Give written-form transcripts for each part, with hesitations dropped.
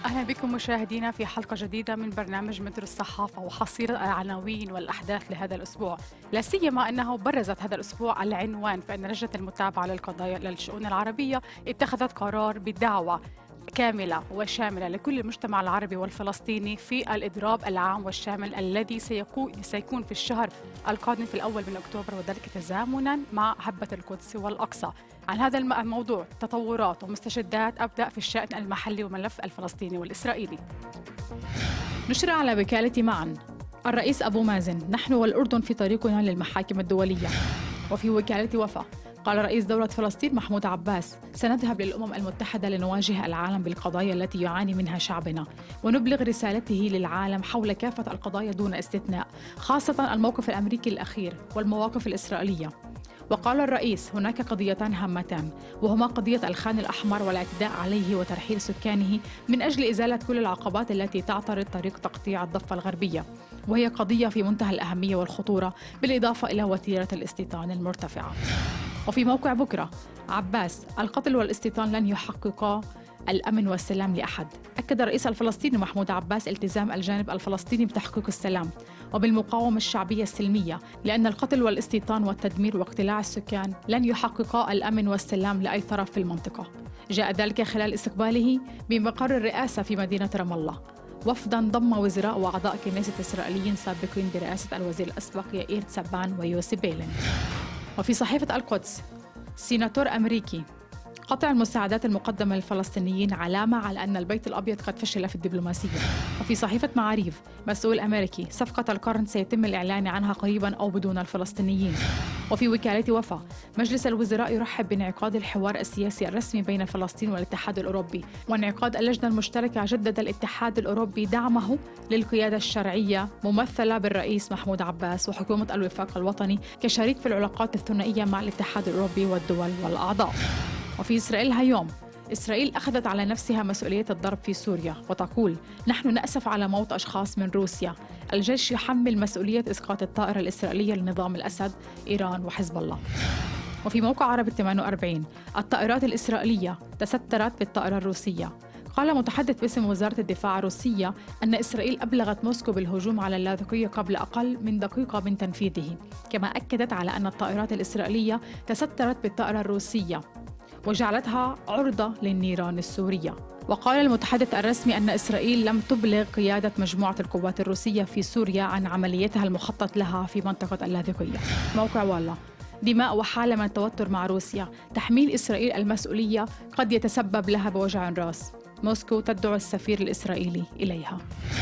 أهلا بكم مشاهدينا في حلقة جديدة من برنامج متر الصحافة وحصيلة العناوين والأحداث لهذا الأسبوع، لا سيما أنه برزت هذا الأسبوع العنوان فإن لجنة المتابعة للقضايا للشؤون العربية اتخذت قرار بالدعوة كاملة وشاملة لكل المجتمع العربي والفلسطيني في الإضراب العام والشامل الذي سيكون في الشهر القادم في الأول من أكتوبر، وذلك تزامنا مع هبة القدس والأقصى. عن هذا الموضوع تطورات ومستجدات أبدأ في الشأن المحلي وملف الفلسطيني والإسرائيلي. نشر على وكالة معا الرئيس أبو مازن: نحن والأردن في طريقنا للمحاكم الدولية. وفي وكالة وفا قال رئيس دولة فلسطين محمود عباس: سنذهب للأمم المتحدة لنواجه العالم بالقضايا التي يعاني منها شعبنا ونبلغ رسالته للعالم حول كافة القضايا دون استثناء، خاصة الموقف الأمريكي الأخير والمواقف الإسرائيلية. وقال الرئيس: هناك قضيتان هامتان، وهما قضية الخان الأحمر والاعتداء عليه وترحيل سكانه من أجل إزالة كل العقبات التي تعترض طريق تقطيع الضفة الغربية، وهي قضية في منتهى الأهمية والخطورة، بالإضافة إلى وتيرة الاستيطان المرتفعة. وفي موقع بكرة عباس: القتل والاستيطان لن يحققا الأمن والسلام لأحد. أكد الرئيس الفلسطيني محمود عباس التزام الجانب الفلسطيني بتحقيق السلام وبالمقاومة الشعبية السلمية، لأن القتل والاستيطان والتدمير واقتلاع السكان لن يحققا الأمن والسلام لأي طرف في المنطقة. جاء ذلك خلال استقباله بمقر الرئاسة في مدينة رام الله وفدا ضم وزراء وأعضاء كنيسة إسرائيليين سابقين برئاسة الوزير الأسبق يائير تسبان ويوسي بيلن. وفي صحيفة القدس سيناتور أمريكي: قطع المساعدات المقدمة للفلسطينيين علامة على أن البيت الأبيض قد فشل في الدبلوماسية. وفي صحيفة معاريف مسؤول أمريكي: صفقة القرن سيتم الإعلان عنها قريبا أو بدون الفلسطينيين. وفي وكالة وفا مجلس الوزراء يرحب بانعقاد الحوار السياسي الرسمي بين فلسطين والاتحاد الأوروبي، وانعقاد اللجنة المشتركة. جدد الاتحاد الأوروبي دعمه للقيادة الشرعية ممثلة بالرئيس محمود عباس وحكومة الوفاق الوطني كشريك في العلاقات الثنائية مع الاتحاد الأوروبي والدول والأعضاء. وفي إسرائيل هيوم: إسرائيل أخذت على نفسها مسؤولية الضرب في سوريا وتقول: نحن نأسف على موت أشخاص من روسيا. الجيش يحمل مسؤولية إسقاط الطائرة الإسرائيلية لنظام الأسد، إيران وحزب الله. وفي موقع عرب 48 الطائرات الإسرائيلية تسترت بالطائرة الروسية. قال متحدث باسم وزارة الدفاع الروسية أن إسرائيل أبلغت موسكو بالهجوم على اللاذقية قبل أقل من دقيقة من تنفيذه، كما أكدت على أن الطائرات الإسرائيلية تسترت بالطائرة الروسية وجعلتها عرضة للنيران السورية. وقال المتحدث الرسمي أن إسرائيل لم تبلغ قيادة مجموعة القوات الروسية في سوريا عن عمليتها المخطط لها في منطقة اللاذقية. موقع والله: دماء وحالة من التوتر مع روسيا، تحميل إسرائيل المسؤولية قد يتسبب لها بوجع راس، موسكو تدعو السفير الإسرائيلي إليها.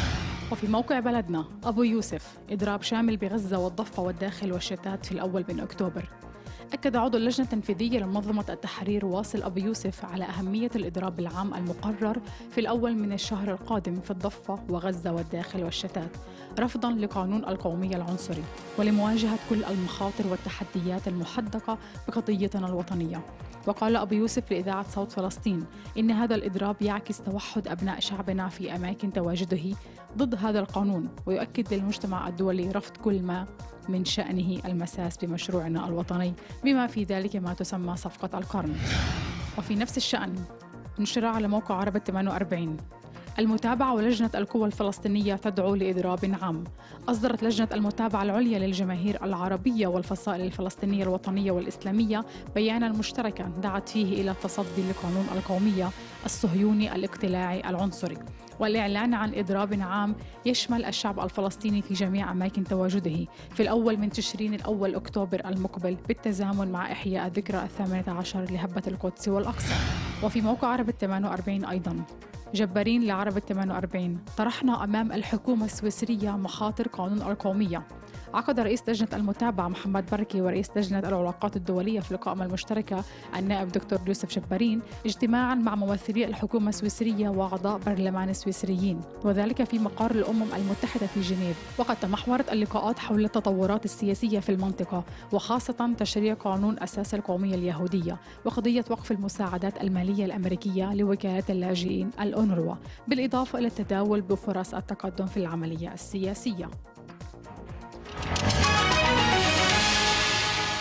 وفي موقع بلدنا أبو يوسف: إضراب شامل بغزة والضفة والداخل والشتات في الأول من أكتوبر. أكد عضو اللجنة التنفيذية لمنظمة التحرير واصل أبو يوسف على أهمية الإضراب العام المقرر في الأول من الشهر القادم في الضفة وغزة والداخل والشتات، رفضاً لقانون القومية العنصري ولمواجهة كل المخاطر والتحديات المحدقة بقضيتنا الوطنية. وقال أبو يوسف لإذاعة صوت فلسطين إن هذا الإضراب يعكس توحد أبناء شعبنا في أماكن تواجده ضد هذا القانون، ويؤكد للمجتمع الدولي رفض كل ما من شأنه المساس بمشروعنا الوطني، بما في ذلك ما تسمى صفقة القرن. وفي نفس الشأن نشر على موقع عرب 48 المتابعة ولجنة القوى الفلسطينية تدعو لإضراب عام. أصدرت لجنة المتابعة العليا للجماهير العربية والفصائل الفلسطينية الوطنية والإسلامية بيانا مشتركا دعت فيه إلى التصدي لقانون القومية الصهيوني الاقتلاعي العنصري والإعلان عن إضراب عام يشمل الشعب الفلسطيني في جميع أماكن تواجده في الأول من تشرين الأول أكتوبر المقبل، بالتزامن مع إحياء الذكرى 18 لهبة القدس والأقصى. وفي موقع عرب 48 أيضاً جبارين لعرب 48: طرحنا أمام الحكومة السويسرية مخاطر قانون القومية. عقد رئيس لجنة المتابعة محمد بركي ورئيس لجنة العلاقات الدولية في القائمة المشتركة النائب دكتور يوسف جبارين اجتماعا مع ممثلي الحكومة السويسرية وأعضاء برلمان سويسريين، وذلك في مقر الأمم المتحدة في جنيف. وقد تمحورت اللقاءات حول التطورات السياسية في المنطقة، وخاصة تشريع قانون أساس القومية اليهودية وقضية وقف المساعدات المالية الأمريكية لوكالة اللاجئين الأونروا، بالإضافة إلى التداول بفرص التقدم في العملية السياسية.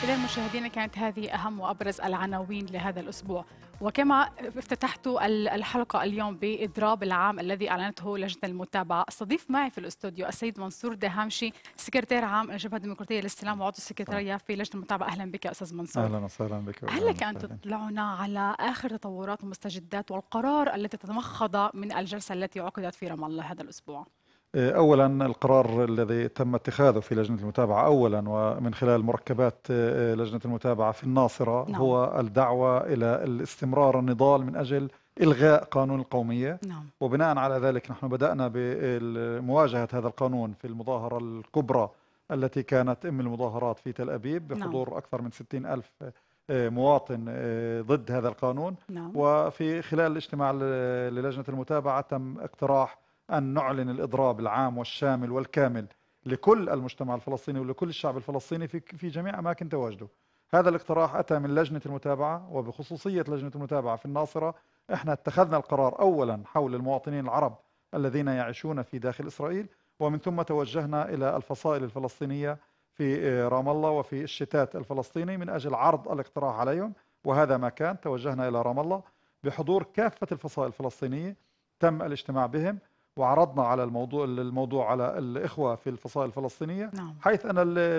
إذا مشاهدينا كانت هذه أهم وأبرز العناوين لهذا الأسبوع، وكما افتتحت الحلقة اليوم بإضراب العام الذي أعلنته لجنة المتابعة. استضيف معي في الاستوديو السيد منصور دهامشي، سكرتير عام الجبهة الديمقراطية للسلام وعضو السكرتارية في لجنة المتابعة. أهلا بك أستاذ منصور. أهلا وسهلا بك. هل لك أن تطلعنا على آخر تطورات ومستجدات والقرار الذي تتمخض من الجلسة التي عقدت في رام الله هذا الأسبوع؟ أولا القرار الذي تم اتخاذه في لجنة المتابعة أولا ومن خلال مركبات لجنة المتابعة في الناصرة هو الدعوة إلى الاستمرار النضال من أجل إلغاء قانون القومية. وبناء على ذلك نحن بدأنا بمواجهة هذا القانون في المظاهرة الكبرى التي كانت المظاهرات في تل أبيب بحضور أكثر من 60 ألف مواطن ضد هذا القانون. وفي خلال الاجتماع للجنة المتابعة تم اقتراح أن نعلن الإضراب العام والشامل والكامل لكل المجتمع الفلسطيني ولكل الشعب الفلسطيني في جميع أماكن تواجده. هذا الاقتراح أتى من لجنة المتابعة، وبخصوصية لجنة المتابعة في الناصرة احنا اتخذنا القرار أولا حول المواطنين العرب الذين يعيشون في داخل إسرائيل، ومن ثم توجهنا إلى الفصائل الفلسطينية في رام الله وفي الشتات الفلسطيني من أجل عرض الاقتراح عليهم. وهذا ما كان، توجهنا إلى رام الله بحضور كافة الفصائل الفلسطينية، تم الاجتماع بهم وعرضنا على الموضوع على الإخوة في الفصائل الفلسطينية. حيث أن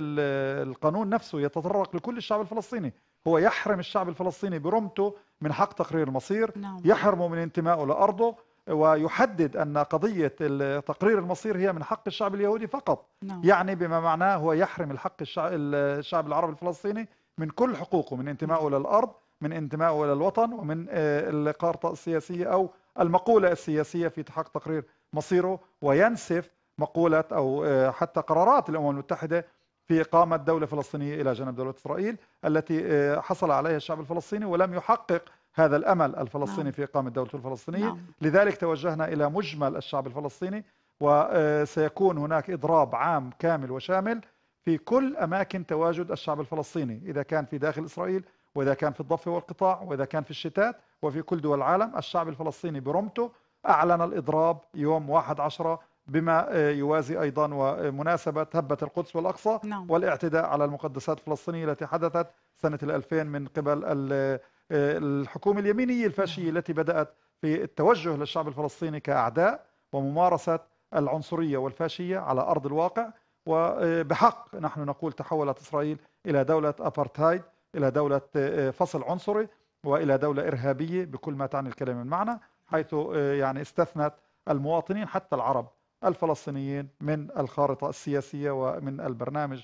القانون نفسه يتطرق لكل الشعب الفلسطيني، هو يحرم الشعب الفلسطيني برمته من حق تقرير المصير، يحرمه من انتمائه لأرضه، ويحدد أن قضية تقرير المصير هي من حق الشعب اليهودي فقط. يعني بما معناه هو يحرم الشعب العربي الفلسطيني من كل حقوقه، من انتمائه للأرض، من انتمائه إلى الوطن، ومن القارة السياسية أو المقولة السياسية في حق تقرير مصيره، وينسف مقولة أو حتى قرارات الأمم المتحدة في إقامة دولة فلسطينية إلى جانب دولة إسرائيل التي حصل عليها الشعب الفلسطيني ولم يحقق هذا الأمل الفلسطيني في إقامة دولة الفلسطينية. لذلك توجهنا إلى مجمل الشعب الفلسطيني، وسيكون هناك إضراب عام كامل وشامل في كل أماكن تواجد الشعب الفلسطيني، إذا كان في داخل إسرائيل، وإذا كان في الضفة والقطاع، وإذا كان في الشتات، وفي كل دول العالم. الشعب الفلسطيني برمته أعلن الإضراب يوم 11/10 بما يوازي أيضا ومناسبة هبة القدس والأقصى والاعتداء على المقدسات الفلسطينية التي حدثت سنة 2000 من قبل الحكومة اليمينية الفاشية التي بدأت في التوجه للشعب الفلسطيني كأعداء وممارسة العنصرية والفاشية على أرض الواقع. وبحق نحن نقول تحولت إسرائيل إلى دولة أبارتهايد، إلى دولة فصل عنصري، وإلى دولة إرهابية بكل ما تعني الكلمة المعنى، حيث يعني استثنت المواطنين حتى العرب الفلسطينيين من الخارطة السياسية ومن البرنامج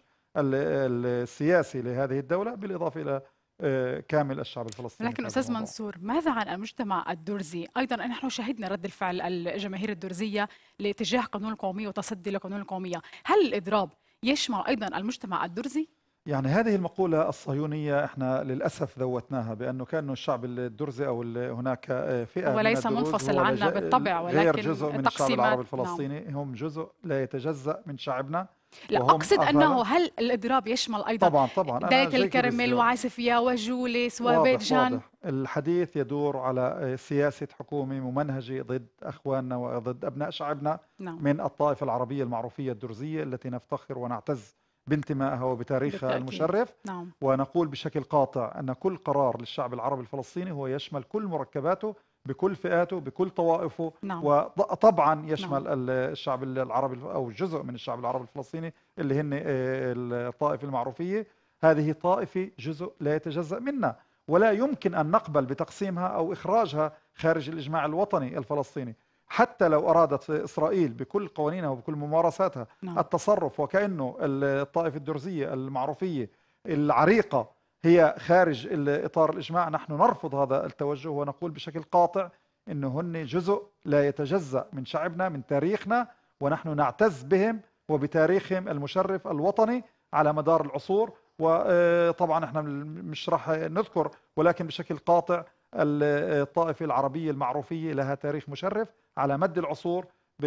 السياسي لهذه الدولة، بالإضافة إلى كامل الشعب الفلسطيني. لكن أستاذ منصور، ماذا عن المجتمع الدرزي؟ أيضا نحن شهدنا رد الفعل الجماهير الدرزية لاتجاه قانون القومية وتصدي لقانون القومية. هل الإضراب يشمل أيضا المجتمع الدرزي؟ يعني هذه المقولة الصهيونية احنا للأسف ذوتناها، بأنه كان الشعب الدرزي أو هناك فئة وليس منفصل عنا بالطبع، ولكن غير جزء من الشعب العربي الفلسطيني. هم جزء لا يتجزأ من شعبنا. لا أقصد أنه هل الإضراب يشمل أيضا طبعا داية الكرمل وعسفية وجوليس وبيت جان؟ الحديث يدور على سياسة حكومة ممنهجة ضد أخواننا وضد أبناء شعبنا من الطائفة العربية المعروفية الدرزية التي نفتخر ونعتز بانتمائها وبتاريخها المشرف. ونقول بشكل قاطع أن كل قرار للشعب العربي الفلسطيني هو يشمل كل مركباته بكل فئاته بكل طوائفه. وطبعا يشمل الشعب العربي أو جزء من الشعب العربي الفلسطيني اللي هن الطائفة المعروفية. هذه طائفة جزء لا يتجزأ منا، ولا يمكن أن نقبل بتقسيمها أو إخراجها خارج الإجماع الوطني الفلسطيني. حتى لو أرادت إسرائيل بكل قوانينها وبكل ممارساتها التصرف وكأنه الطائفة الدرزية المعروفية العريقة هي خارج إطار الإجماع، نحن نرفض هذا التوجه ونقول بشكل قاطع إنه هن جزء لا يتجزأ من شعبنا، من تاريخنا، ونحن نعتز بهم وبتاريخهم المشرف الوطني على مدار العصور. وطبعا احنا مش راح نذكر، ولكن بشكل قاطع الطائفة العربية المعروفية لها تاريخ مشرف على مد العصور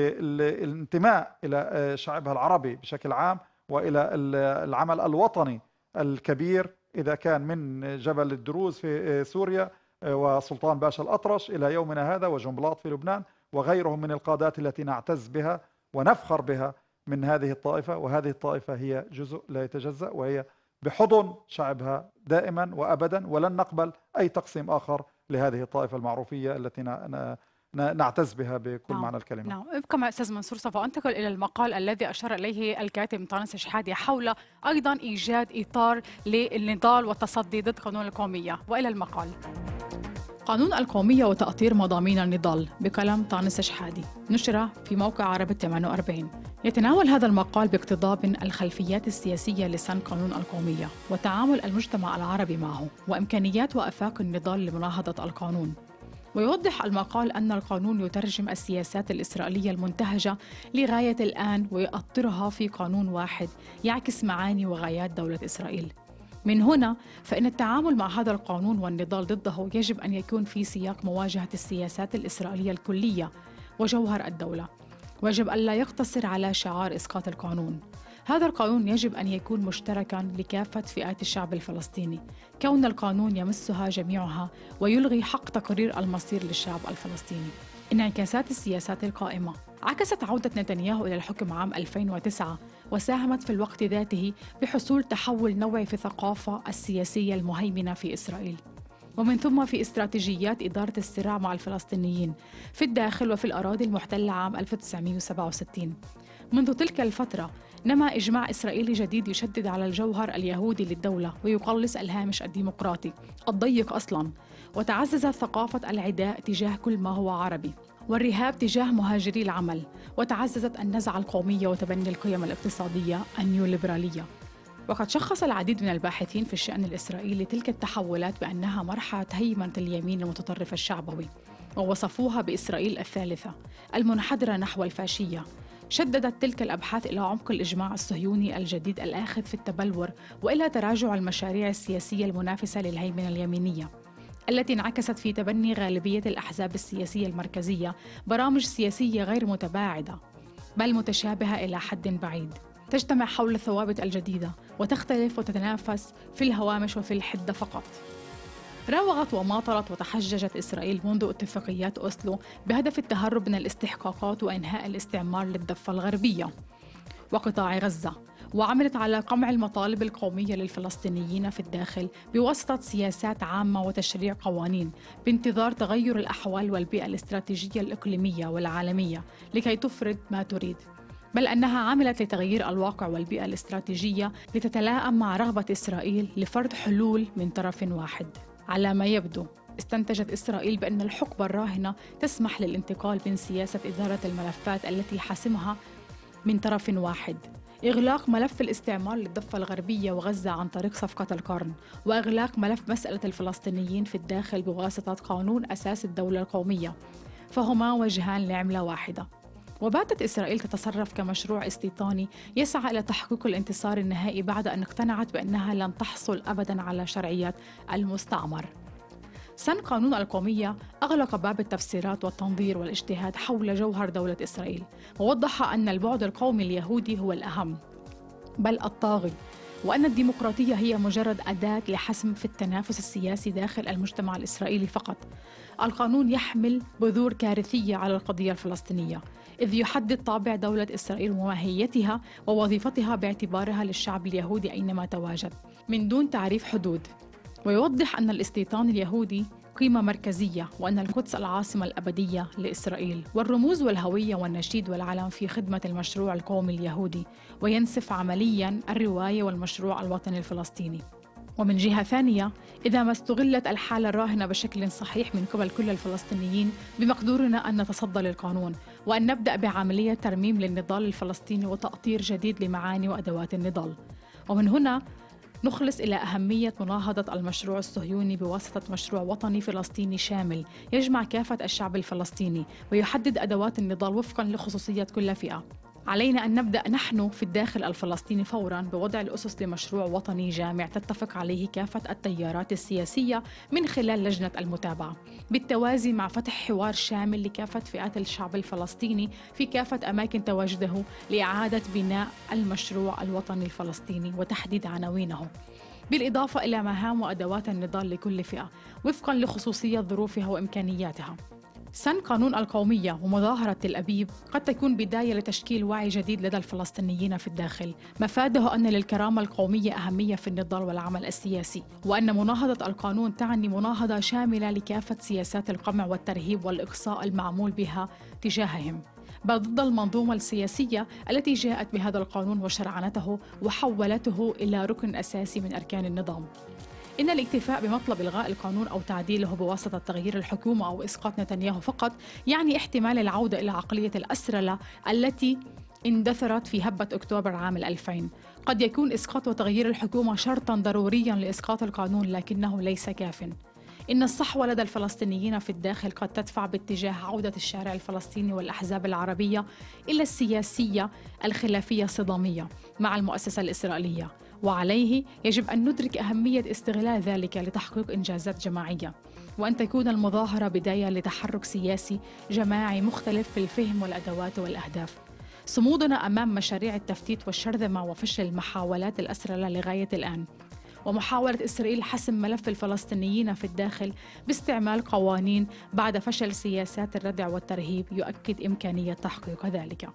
بالانتماء إلى شعبها العربي بشكل عام، وإلى العمل الوطني الكبير، إذا كان من جبل الدروز في سوريا وسلطان باشا الأطرش إلى يومنا هذا وجنبلاط في لبنان وغيرهم من القادات التي نعتز بها ونفخر بها من هذه الطائفة. وهذه الطائفة هي جزء لا يتجزأ، وهي بحضن شعبها دائما وأبدا، ولن نقبل أي تقسيم آخر لهذه الطائفة المعروفية التي نعتز بها بكل نعم. معنى الكلمة. نعم، ابقى مع أستاذ منصور، سوف أنتقل إلى المقال الذي أشار إليه الكاتب طانس شحادة حول أيضا إيجاد إطار للنضال والتصدي ضد قانون القومية، وإلى المقال. قانون القومية وتأطير مضامين النضال بكلام طانس شحادة، نشر في موقع عرب 48. يتناول هذا المقال باقتضاب الخلفيات السياسية لسن قانون القومية وتعامل المجتمع العربي معه وإمكانيات وآفاق النضال لمناهضة القانون. ويوضح المقال أن القانون يترجم السياسات الإسرائيلية المنتهجة لغاية الآن ويؤطرها في قانون واحد يعكس معاني وغايات دولة إسرائيل. من هنا فإن التعامل مع هذا القانون والنضال ضده يجب أن يكون في سياق مواجهة السياسات الإسرائيلية الكلية وجوهر الدولة، ويجب ألا يقتصر على شعار إسقاط القانون. هذا القانون يجب أن يكون مشتركاً لكافة فئات الشعب الفلسطيني، كون القانون يمسها جميعها ويلغي حق تقرير المصير للشعب الفلسطيني. انعكاسات السياسات القائمة عكست عودة نتنياهو إلى الحكم عام 2009 وساهمت في الوقت ذاته بحصول تحول نوعي في الثقافة السياسية المهيمنة في إسرائيل، ومن ثم في استراتيجيات إدارة الصراع مع الفلسطينيين في الداخل وفي الأراضي المحتلة عام 1967. منذ تلك الفترة نما إجماع إسرائيلي جديد يشدد على الجوهر اليهودي للدولة ويقلص الهامش الديمقراطي الضيق أصلاً، وتعززت ثقافة العداء تجاه كل ما هو عربي والرهاب تجاه مهاجري العمل، وتعززت النزعة القومية وتبني القيم الاقتصادية النيوليبرالية. وقد شخص العديد من الباحثين في الشأن الإسرائيلي تلك التحولات بأنها مرحلة هيمنة اليمين المتطرف الشعبوي، ووصفوها بإسرائيل الثالثة المنحدرة نحو الفاشية. شددت تلك الأبحاث إلى عمق الإجماع الصهيوني الجديد الآخذ في التبلور وإلى تراجع المشاريع السياسية المنافسة للهيمنة اليمينية، التي انعكست في تبني غالبية الأحزاب السياسية المركزية برامج سياسية غير متباعدة بل متشابهة إلى حد بعيد، تجتمع حول الثوابت الجديدة وتختلف وتتنافس في الهوامش وفي الحدة فقط. راوغت وماطلت وتحججت إسرائيل منذ اتفاقيات أوسلو بهدف التهرب من الاستحقاقات وإنهاء الاستعمار للضفة الغربية وقطاع غزة، وعملت على قمع المطالب القومية للفلسطينيين في الداخل بواسطة سياسات عامة وتشريع قوانين بانتظار تغير الأحوال والبيئة الاستراتيجية الإقليمية والعالمية لكي تفرض ما تريد، بل أنها عملت لتغيير الواقع والبيئة الاستراتيجية لتتلائم مع رغبة إسرائيل لفرض حلول من طرف واحد. على ما يبدو استنتجت إسرائيل بأن الحقبة الراهنة تسمح للانتقال من سياسة إدارة الملفات التي حاسمها من طرف واحد، إغلاق ملف الاستعمار للضفة الغربية وغزة عن طريق صفقة القرن، وإغلاق ملف مسألة الفلسطينيين في الداخل بواسطة قانون أساس الدولة القومية، فهما وجهان لعملة واحدة. وباتت إسرائيل تتصرف كمشروع استيطاني يسعى إلى تحقيق الانتصار النهائي بعد أن اقتنعت بأنها لن تحصل أبداً على شرعية المستعمر. سن قانون القومية أغلق باب التفسيرات والتنظير والاجتهاد حول جوهر دولة إسرائيل، ووضح أن البعد القومي اليهودي هو الأهم بل الطاغي، وأن الديمقراطية هي مجرد أداة لحسم في التنافس السياسي داخل المجتمع الإسرائيلي فقط. القانون يحمل بذور كارثية على القضية الفلسطينية، إذ يحدد طابع دولة إسرائيل وماهيتها ووظيفتها باعتبارها للشعب اليهودي أينما تواجد من دون تعريف حدود، ويوضح أن الاستيطان اليهودي قيمة مركزية، وأن القدس العاصمة الأبدية لإسرائيل، والرموز والهوية والنشيد والعلم في خدمة المشروع القومي اليهودي، وينسف عملياً الرواية والمشروع الوطني الفلسطيني. ومن جهة ثانية، إذا ما استغلت الحالة الراهنة بشكل صحيح من قبل كل الفلسطينيين، بمقدورنا أن نتصدى للقانون وأن نبدأ بعملية ترميم للنضال الفلسطيني وتأطير جديد لمعاني وأدوات النضال. ومن هنا نخلص إلى أهمية مناهضة المشروع الصهيوني بواسطة مشروع وطني فلسطيني شامل يجمع كافة الشعب الفلسطيني ويحدد أدوات النضال وفقاً لخصوصية كل فئة. علينا أن نبدأ نحن في الداخل الفلسطيني فوراً بوضع الأسس لمشروع وطني جامع تتفق عليه كافة التيارات السياسية من خلال لجنة المتابعة، بالتوازي مع فتح حوار شامل لكافة فئات الشعب الفلسطيني في كافة أماكن تواجده لإعادة بناء المشروع الوطني الفلسطيني وتحديد عناوينه، بالإضافة إلى مهام وأدوات النضال لكل فئة وفقاً لخصوصية ظروفها وإمكانياتها. سن قانون القومية ومظاهرة تل أبيب قد تكون بداية لتشكيل وعي جديد لدى الفلسطينيين في الداخل، مفاده أن للكرامة القومية أهمية في النضال والعمل السياسي، وأن مناهضة القانون تعني مناهضة شاملة لكافة سياسات القمع والترهيب والإقصاء المعمول بها تجاههم، بل ضد المنظومة السياسية التي جاءت بهذا القانون وشرعنته وحولته إلى ركن أساسي من أركان النظام. إن الاكتفاء بمطلب إلغاء القانون أو تعديله بواسطة تغيير الحكومة أو إسقاط نتنياهو فقط يعني احتمال العودة إلى عقلية الأسرلة التي اندثرت في هبة أكتوبر عام 2000. قد يكون إسقاط وتغيير الحكومة شرطاً ضرورياً لإسقاط القانون، لكنه ليس كافٍ. إن الصحوة لدى الفلسطينيين في الداخل قد تدفع باتجاه عودة الشارع الفلسطيني والأحزاب العربية إلى السياسية الخلافية الصدامية مع المؤسسة الإسرائيلية، وعليه يجب أن ندرك أهمية استغلال ذلك لتحقيق إنجازات جماعية، وأن تكون المظاهرة بداية لتحرك سياسي جماعي مختلف في الفهم والأدوات والأهداف. صمودنا أمام مشاريع التفتيت والشرذمة وفشل محاولات الأسرلة لغاية الآن، ومحاولة إسرائيل حسم ملف الفلسطينيين في الداخل باستعمال قوانين بعد فشل سياسات الردع والترهيب يؤكد إمكانية تحقيق ذلك.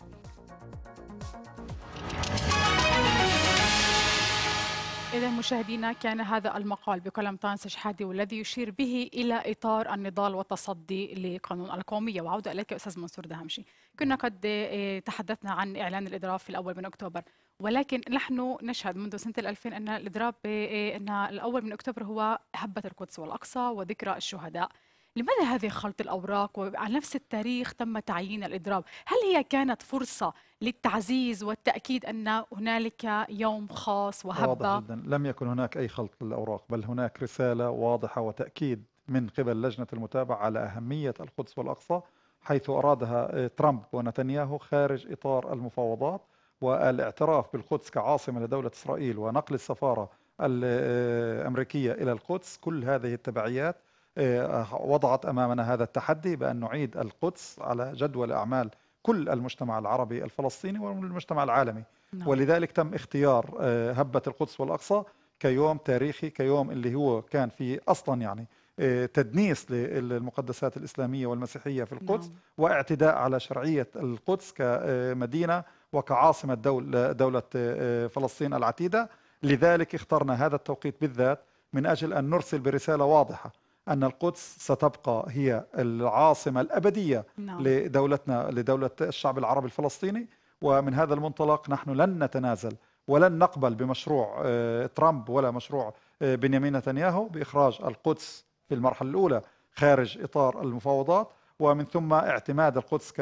إذا مشاهدينا، كان هذا المقال بقلم طانس شحادي والذي يشير به إلى إطار النضال والتصدي لقانون القومية. وعودة إليك أستاذ منصور دهمشي. كنا قد تحدثنا عن إعلان الإضراب في الأول من أكتوبر، ولكن نحن نشهد منذ سنة 2000 أن الإضراب أن الأول من أكتوبر هو هبة القدس والأقصى وذكرى الشهداء. لماذا هذه خلط الأوراق وعلى نفس التاريخ تم تعيين الإضراب؟ هل هي كانت فرصة للتعزيز والتأكيد أن هنالك يوم خاص وهبة؟ واضح جدا، لم يكن هناك أي خلط للأوراق، بل هناك رسالة واضحة وتأكيد من قبل لجنة المتابعة على أهمية القدس والأقصى، حيث أرادها ترامب ونتنياهو خارج إطار المفاوضات، والاعتراف بالقدس كعاصمة لدولة إسرائيل ونقل السفارة الأمريكية إلى القدس. كل هذه التبعيات وضعت أمامنا هذا التحدي بأن نعيد القدس على جدول أعمال كل المجتمع العربي الفلسطيني والمجتمع العالمي. ولذلك تم اختيار هبة القدس والأقصى كيوم تاريخي، كيوم اللي هو كان فيه أصلا يعني تدنيس للمقدسات الإسلامية والمسيحية في القدس، واعتداء على شرعية القدس كمدينة وكعاصمة دولة فلسطين العتيدة. لذلك اخترنا هذا التوقيت بالذات من أجل أن نرسل برسالة واضحة أن القدس ستبقى هي العاصمة الأبدية لدولتنا، لدولة الشعب العربي الفلسطيني. ومن هذا المنطلق نحن لن نتنازل ولن نقبل بمشروع ترامب ولا مشروع بنيامين نتنياهو بإخراج القدس في المرحلة الأولى خارج إطار المفاوضات، ومن ثم اعتماد القدس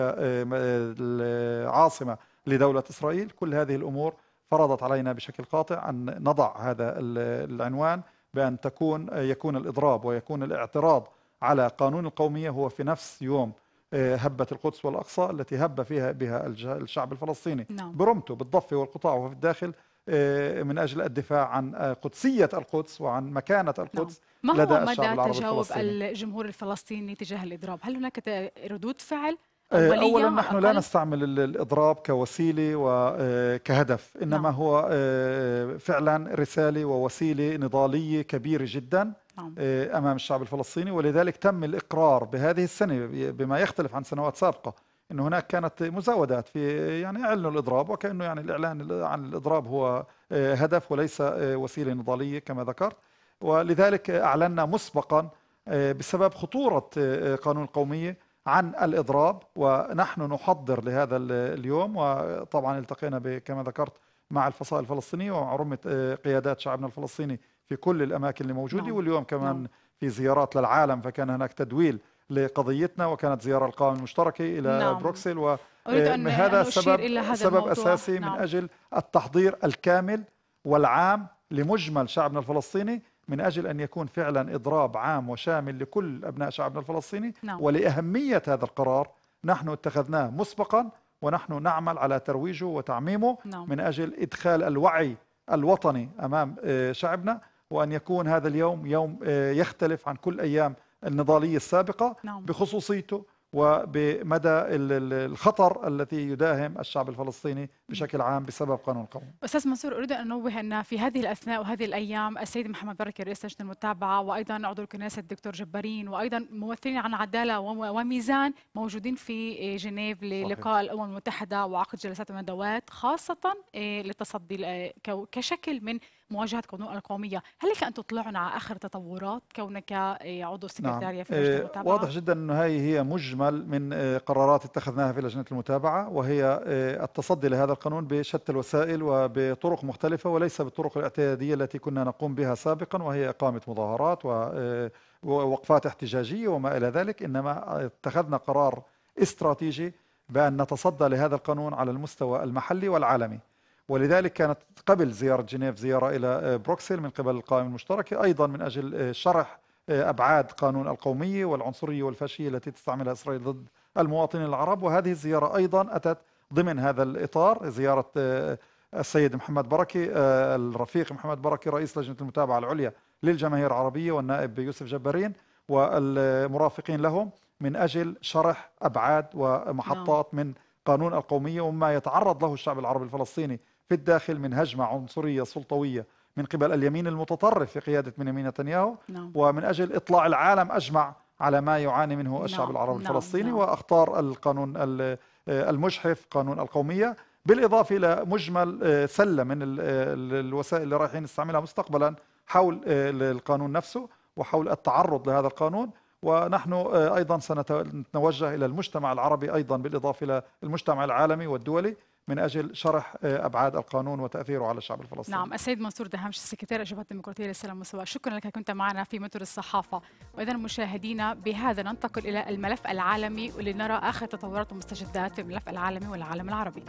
كعاصمة لدولة إسرائيل. كل هذه الأمور فرضت علينا بشكل قاطع أن نضع هذا العنوان بأن يكون الإضراب ويكون الاعتراض على قانون القومية هو في نفس يوم هبة القدس والأقصى التي هب بها الشعب الفلسطيني برمته بالضفة والقطاع وفي الداخل من أجل الدفاع عن قدسية القدس وعن مكانة القدس لدى الشعب العربي الفلسطيني. ما هو مدى تجاوب الجمهور الفلسطيني تجاه الإضراب؟ هل هناك ردود فعل؟ أولا نحن لا نستعمل الإضراب كوسيلة وكهدف، إنما هو فعلا رسالة ووسيلة نضالية كبيرة جدا أمام الشعب الفلسطيني. ولذلك تم الإقرار بهذه السنة بما يختلف عن سنوات سابقة أنه هناك كانت مزاودات في يعني إعلنوا الإضراب، وكأنه يعني الإعلان عن الإضراب هو هدف وليس وسيلة نضالية كما ذكرت. ولذلك أعلنا مسبقا بسبب خطورة قانون القومية عن الإضراب، ونحن نحضر لهذا اليوم. وطبعا التقينا كما ذكرت مع الفصائل الفلسطينية ومع رمة قيادات شعبنا الفلسطيني في كل الأماكن اللي موجودة. واليوم كمان في زيارات للعالم، فكان هناك تدويل لقضيتنا، وكانت زيارة القوائم المشتركة إلى بروكسل، وهذا سبب أساسي من أجل التحضير الكامل والعام لمجمل شعبنا الفلسطيني، من أجل أن يكون فعلا إضراب عام وشامل لكل أبناء شعبنا الفلسطيني. ولأهمية هذا القرار نحن اتخذناه مسبقا، ونحن نعمل على ترويجه وتعميمه من أجل إدخال الوعي الوطني أمام شعبنا، وأن يكون هذا اليوم يوم يختلف عن كل أيام النضالية السابقة بخصوصيته وبمدى الخطر الذي يداهم الشعب الفلسطيني بشكل عام بسبب قانون القومي. أستاذ منصور، أريد أن أنوه أن في هذه الأثناء وهذه الأيام السيد محمد بركة رئيس لجنة المتابعة، وأيضا عضو الكنيسة الدكتور جبارين، وأيضا ممثلين عن عدالة وميزان موجودين في جنيف للقاء الأمم المتحدة وعقد جلسات وندوات خاصة للتصدي كشكل من مواجهة قانون القومية. هل لك أن تطلعنا على آخر تطورات كونك عضو السكرتارية في لجنة المتابعة؟ واضح جدا أن هي مجمل من قرارات اتخذناها في لجنة المتابعة، وهي التصدي لهذا القانون بشتى الوسائل وبطرق مختلفة، وليس بالطرق الاعتيادية التي كنا نقوم بها سابقا، وهي إقامة مظاهرات ووقفات احتجاجية وما إلى ذلك. إنما اتخذنا قرار استراتيجي بأن نتصدى لهذا القانون على المستوى المحلي والعالمي، ولذلك كانت قبل زيارة جنيف زيارة إلى بروكسل من قبل القائمة المشتركة أيضا من أجل شرح أبعاد قانون القومية والعنصرية والفاشية التي تستعملها إسرائيل ضد المواطنين العرب. وهذه الزيارة أيضا أتت ضمن هذا الإطار، زيارة السيد محمد بركة الرفيق محمد بركة رئيس لجنة المتابعة العليا للجماهير العربية والنائب يوسف جبارين والمرافقين لهم من أجل شرح أبعاد ومحطات من قانون القومية وما يتعرض له الشعب العربي الفلسطيني في الداخل من هجمة عنصرية سلطوية من قبل اليمين المتطرف في قيادة بنيامين نتنياهو، ومن أجل إطلاع العالم أجمع على ما يعاني منه الشعب العربي الفلسطيني وأخطار القانون المجحف قانون القومية، بالإضافة إلى مجمل سلة من الوسائل اللي رايحين نستعملها مستقبلا حول القانون نفسه وحول التعرض لهذا القانون. ونحن أيضا سنتوجه إلى المجتمع العربي أيضا بالإضافة إلى المجتمع العالمي والدولي من أجل شرح أبعاد القانون وتأثيره على الشعب الفلسطيني. نعم، السيد منصور دهامش السكرتير الجبهة الديمقراطية للسلام والسواء، شكرا لك كنت معنا في متر الصحافة. وإذا مشاهدينا بهذا ننتقل إلى الملف العالمي ولنرى آخر تطورات ومستجدات في الملف العالمي والعالم العربي.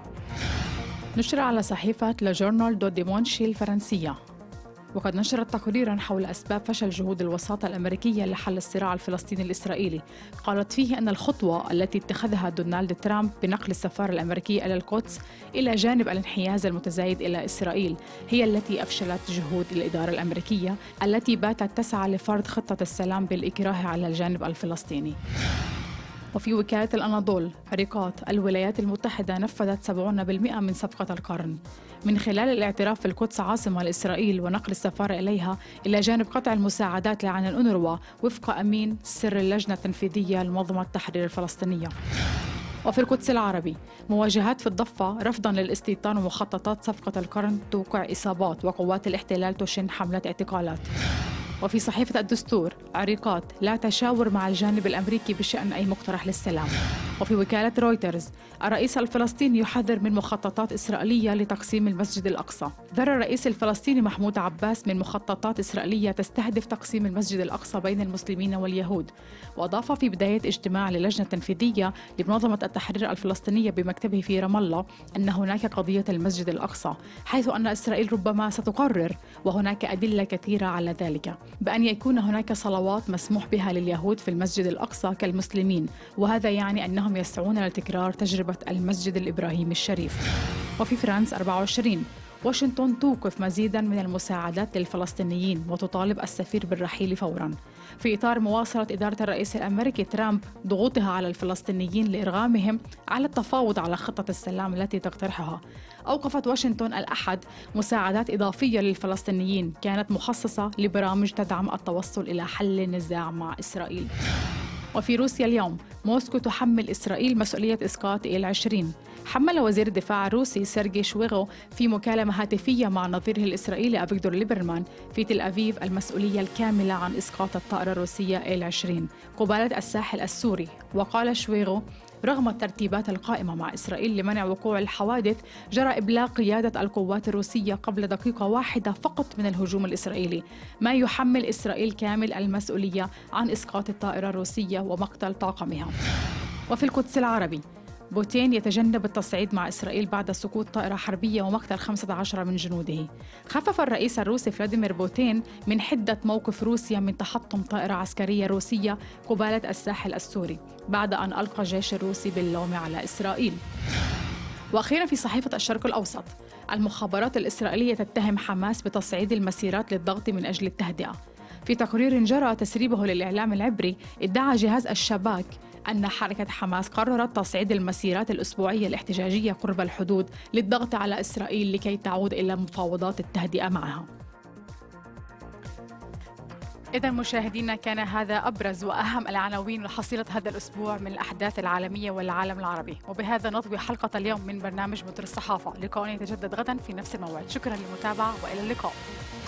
نشر على صحيفة لا جورنال دو ديمونشي الفرنسية، وقد نشرت تقريراً حول أسباب فشل جهود الوساطة الأمريكية لحل الصراع الفلسطيني الإسرائيلي. قالت فيه أن الخطوة التي اتخذها دونالد ترامب بنقل السفارة الأمريكية إلى القدس إلى جانب الانحياز المتزايد إلى إسرائيل هي التي أفشلت جهود الإدارة الأمريكية التي باتت تسعى لفرض خطة السلام بالإكراه على الجانب الفلسطيني. وفي وكالة الأناضول، عريقات الولايات المتحدة نفذت 70% من صفقة القرن من خلال الاعتراف في القدس عاصمة لإسرائيل ونقل السفارة إليها إلى جانب قطع المساعدات لعن الأونروا وفق أمين سر اللجنة التنفيذية لمنظمة التحرير الفلسطينية. وفي القدس العربي، مواجهات في الضفة رفضاً للاستيطان ومخططات صفقة القرن توقع إصابات وقوات الاحتلال تشن حملة اعتقالات. وفي صحيفة الدستور، عريقات لا تشاور مع الجانب الأمريكي بشأن أي مقترح للسلام. وفي وكالة رويترز، الرئيس الفلسطيني يحذر من مخططات إسرائيلية لتقسيم المسجد الأقصى. ذر الرئيس الفلسطيني محمود عباس من مخططات إسرائيلية تستهدف تقسيم المسجد الأقصى بين المسلمين واليهود. وأضاف في بداية اجتماع للجنة التنفيذية لمنظمة التحرير الفلسطينية بمكتبه في رام الله أن هناك قضية المسجد الأقصى، حيث أن إسرائيل ربما ستقرر، وهناك أدلة كثيرة على ذلك، بأن يكون هناك صلوات مسموح بها لليهود في المسجد الأقصى كالمسلمين، وهذا يعني أنهم يسعون لتكرار تجربة المسجد الإبراهيمي الشريف. وفي فرانس 24، واشنطن توقف مزيداً من المساعدات للفلسطينيين وتطالب السفير بالرحيل فوراً. في إطار مواصلة إدارة الرئيس الأمريكي ترامب ضغوطها على الفلسطينيين لإرغامهم على التفاوض على خطة السلام التي تقترحها، أوقفت واشنطن الأحد مساعدات إضافية للفلسطينيين كانت مخصصة لبرامج تدعم التوصل إلى حل النزاع مع إسرائيل. وفي روسيا اليوم، موسكو تحمل إسرائيل مسؤولية إسقاط إيل-20. حمل وزير الدفاع الروسي سيرجي شويغو في مكالمة هاتفية مع نظيره الإسرائيلي أفيغدور ليبرمان في تل أبيب المسؤولية الكاملة عن إسقاط الطائرة الروسية إيل-20 قبالة الساحل السوري. وقال شويغو: رغم الترتيبات القائمة مع إسرائيل لمنع وقوع الحوادث، جرى إبلاغ قيادة القوات الروسية قبل دقيقة واحدة فقط من الهجوم الإسرائيلي، ما يحمل إسرائيل كامل المسؤولية عن إسقاط الطائرة الروسية ومقتل طاقمها. وفي القدس العربي، بوتين يتجنب التصعيد مع إسرائيل بعد سقوط طائرة حربية ومقتل 15 من جنوده. خفف الرئيس الروسي فلاديمير بوتين من حدة موقف روسيا من تحطم طائرة عسكرية روسية قبالة الساحل السوري بعد أن ألقى الجيش الروسي باللوم على إسرائيل. وأخيراً في صحيفة الشرق الأوسط، المخابرات الإسرائيلية تتهم حماس بتصعيد المسيرات للضغط من أجل التهدئة. في تقرير جرى تسريبه للإعلام العبري، ادعى جهاز الشباك أن حركة حماس قررت تصعيد المسيرات الأسبوعية الاحتجاجية قرب الحدود للضغط على إسرائيل لكي تعود إلى مفاوضات التهدئة معها. إذا مشاهدينا، كان هذا أبرز وأهم العناوين وحصيلة هذا الأسبوع من الأحداث العالمية والعالم العربي، وبهذا نطوي حلقة اليوم من برنامج متر الصحافة. لقاؤنا يتجدد غدا في نفس الموعد. شكرا للمتابعة وإلى اللقاء.